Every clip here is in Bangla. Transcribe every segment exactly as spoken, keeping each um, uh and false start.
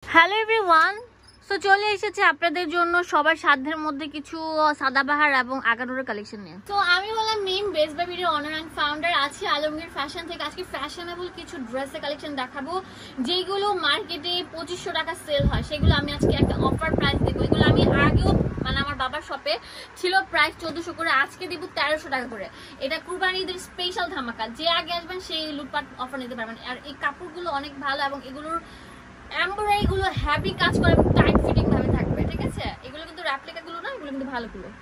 হ্যালো এভরিওয়ান, সো চলে এসেছে আপনাদের জন্য সবার সাধ্যের মধ্যে কিছু সাদাবাহার এবং আগানোর কালেকশন নিয়ে। তো আমি হলাম মিম, বেস্ট বেবির অনার অ্যান্ড ফাউন্ডার, আছি আলমগীর ফ্যাশন থেকে। আজকে ফ্যাশনেবল কিছু ড্রেসের কালেকশন দেখাবো যেগুলো মার্কেটে পঁচিশশো টাকা সেল হয়, সেগুলো আমি আজকে একটা অফার প্রাইস দেবো। এগুলো আমি আগেও মানে আমার বাবার শপে ছিল প্রাইস চোদ্দশো করে, আজকে দিব তেরোশো টাকা করে। এটা কুরবানি ঈদের স্পেশাল ধামাকা, যে আগে আসবেন সেই লুটপাট অফার নিতে পারবেন। আর এই কাপড়গুলো অনেক ভালো এবং এগুলোর এমব্রয়ডারি গুলো হেভি কাজ করে, টাইট ফিটিং ভাবে থাকবে, ঠিক আছে? এগুলো কিন্তু রেপ্লিকা গুলো না, এগুলো কিন্তু ভালো গুলো।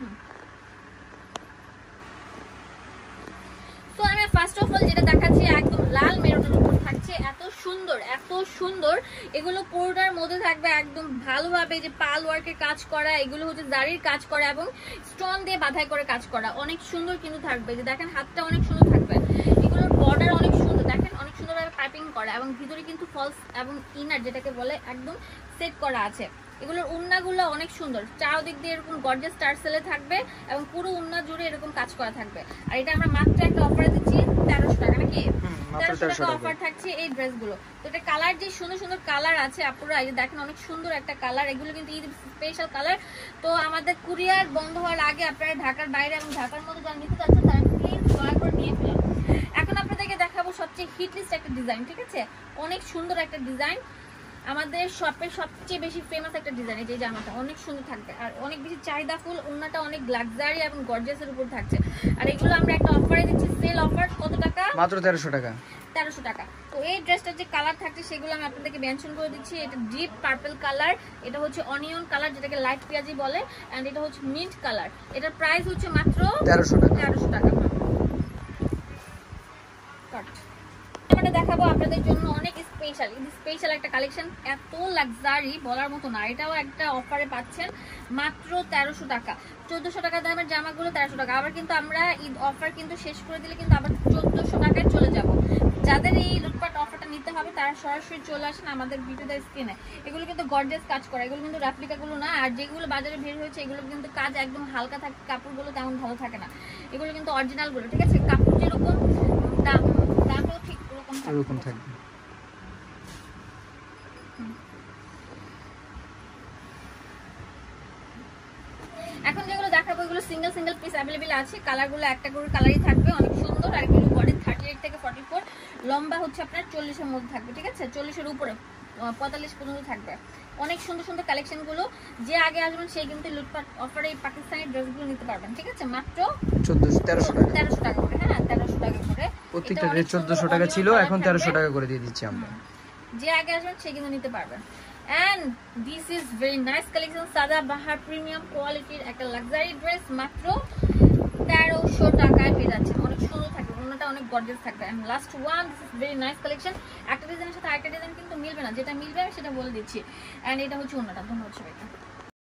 তো আমি ফার্স্ট অফ অল যেটা দেখাচ্ছি একদম লাল মেরুনের উপর থাকছে, এত সুন্দর এত সুন্দর। এগুলো পুরোটার মধ্যে থাকবে একদম ভালোভাবে যে পাল ওয়ার্কের কাজ করা, এগুলো হচ্ছে জারির কাজ করা এবং স্টোন দিয়ে বাঁধাই করে কাজ করা, অনেক সুন্দর কিন্তু থাকবে। যে দেখেন হাতটা অনেক সুন্দর থাকবে, এগুলোর বর্ডার অনেক সুন্দর, দেখেন অনেক সুন্দরভাবে পাইপিং করা এবং ভিতরে কিন্তু ফলস এবং ইনার যেটাকে বলে একদম সেট করা আছে। এগুলোর উন্নাগুলো অনেক সুন্দর, চারদিক দিয়ে এরকম গর্জিয়াস টার্সেলে থাকবে এবং পুরো উন্না জুড়ে এরকম কাজ করা থাকবে। আর এটা আমরা মাত্র একটা অফারে দিচ্ছি তেরোশো টাকা, নাকি তেরোশো টাকা অফার থাকছে এই ড্রেসগুলো। তো এটা কালার যে সুন্দর সুন্দর কালার আছে আপনারা এই যে দেখেন, অনেক সুন্দর একটা কালার, এগুলো কিন্তু ঈদ স্পেশাল কালার। তো আমাদের কুরিয়ার বন্ধ হওয়ার আগে আপনারা ঢাকার বাইরে এবং ঢাকার মধ্যে যারা নিতে চাচ্ছেন তারা প্লিজ দয়া করে নিয়ে ফেলুন। এখন আপনাদেরকে দেখাবো সবচেয়ে হিট লিস্ট একটা ডিজাইন, ঠিক আছে? অনেক সুন্দর একটা ডিজাইন, আমাদের শপের সবচেয়ে বেশি ফেমাস একটা ডিজাইন। এই জামাটা অনেক সুন্দর থাকবে আর অনেক বেশি চাহিদা ফুল, ওন্নাটা অনেক লাক্সারি এবং গর্জিয়াসের উপর থাকছে। আর এগুলো আমরা একটা অফারে দিচ্ছি, সেল অফার। কত টাকা? মাত্র তেরোশো টাকা। তেরোশো টাকা। তো এই ড্রেসটার যে কালার থাকছে সেগুলো আমি আপনাদেরকে মেনশন করে দিচ্ছি। এটা ডিপ পার্পল কালার, এটা হচ্ছে অনিয়ন কালার যেটাকে লাইট পেঁয়াজি বলে, এন্ড এটা হচ্ছে মিন্ট কালার। এটার প্রাইস হচ্ছে মাত্র তেরোশো টাকা। তেরোশো টাকা। মানে দেখাবো আপনাদের জন্য অনেক স্পেশাল স্পেশাল একটা কালেকশন, এত লাক্সারি বলার মতো না। এটাও একটা অফারে পাচ্ছেন মাত্র তেরোশো টাকা। চোদ্দশো টাকা দামের জামাগুলো তেরোশো টাকা। আবার কিন্তু আমরা ঈদ অফার কিন্তু শেষ করে দিলে কিন্তু আবার চোদ্দশো টাকায় চলে যাব। যাদের এই লুটপাট অফারটা নিতে হবে তারা সরাসরি চলে আসেন আমাদের ভিডিওদের স্ক্রিনে। এগুলো কিন্তু গর্জিয়াস কাজ করা, এগুলো কিন্তু রেপ্লিকাগুলো না। আর যেগুলো বাজারে বের হয়েছে এগুলো কিন্তু কাজ একদম হালকা থাকে, কাপড়গুলো তেমন ভালো থাকে না। এগুলো কিন্তু অরিজিনালগুলো, ঠিক আছে? কাপড় যেরকম দাম দামও ঠিক এরকম থাকবে। এখন যেগুলো দেখাবো এগুলো সিঙ্গেল সিঙ্গেল পিস অ্যাভেলেবেল আছে, কালারগুলো একটা করে কালারই থাকবে, অনেক সুন্দর। আর এগুলো বডি থার্টি এইট থেকে ফর্টি ফোর, লম্বা হচ্ছে আপনার চল্লিশের মধ্যে থাকবে, ঠিক আছে? চল্লিশের উপরে পঁয়তাল্লিশ পর্যন্ত থাকবে। অনেক সুন্দর সুন্দর কালেকশন গুলো, যে আগে আসবেন সেই কিন্তু লুটপাট অফারে এই পাকিস্তানি ড্রেসগুলো নিতে পারবেন, ঠিক আছে? মাত্র চোদ্দশো তেরোশো টাকা তেরোশো টাকা করে। হ্যাঁ, তেরোশো টাকা করে। প্রত্যেকটা ড্রেস চোদ্দশো টাকা ছিল, এখন তেরোশো টাকা করে দিয়ে দিচ্ছি আমরা। যে আগে আসবেন সে কিন্তু নিতে পারবেন। And this is very nice collection, সাদা বাহার প্রিমিয়াম কোয়ালিটির একটা লাক্সারি ড্রেস মাত্র তেরোশো টাকায় পেয়ে যাচ্ছে। অনেক সুন্দর থাকবে, ওনাটা অনেক গর্জিয়াস থাকবে। And last one, this is very nice collection. একটা ডিজাইনের সাথে আরেকটা ডিজাইন কিন্তু মিলবে না, যেটা মিলবে সেটা বলে দিচ্ছি। And এটা হচ্ছে ওনাটা। ধন্যবাদ সবাইকে।